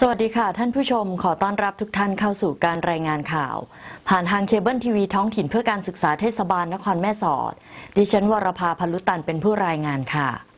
สวัสดีค่ะท่านผู้ชมขอต้อนรับทุกท่านเข้าสู่การรายงานข่าวผ่านทางเคเบิลทีวีท้องถิ่นเพื่อการศึกษาเทศบาลนครแม่สอดดิฉันวรภา พลุตันเป็นผู้รายงานค่ะ